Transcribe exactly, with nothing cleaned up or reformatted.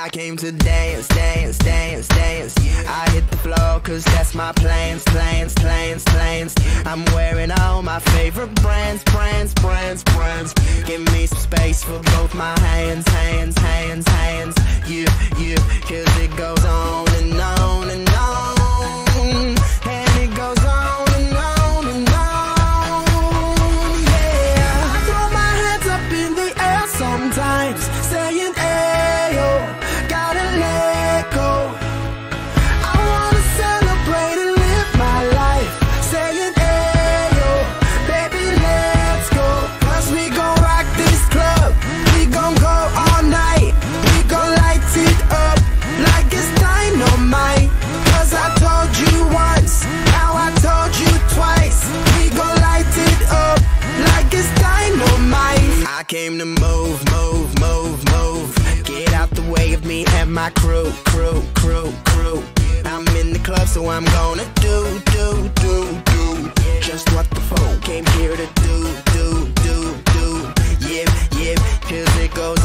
I came to dance, dance, dance, dance. I hit the floor cause that's my plans, plans, plans, plans. I'm wearing all my favorite brands, brands, brands, brands. Give me some space for both my hands, hands, hands, hands. Yeah, yeah, cause it goes on and on and on. And it goes on and on and on. Yeah, I throw my hands up in the air sometimes, saying ayo, gotta let go. I wanna celebrate and live my life, saying ayo, baby let's go. Cause we gon' rock this club, we gon' go all night. We gon' light it up like it's dynamite. Cause I told you once, now I told you twice. We gon' light it up like it's dynamite. I came to move, move, move, move. Get out the way of me and my crew, crew, crew, crew. I'm in the club, so I'm gonna do, do, do, do just what the folk came here to do, do, do, do. Yeah, yeah, cause it goes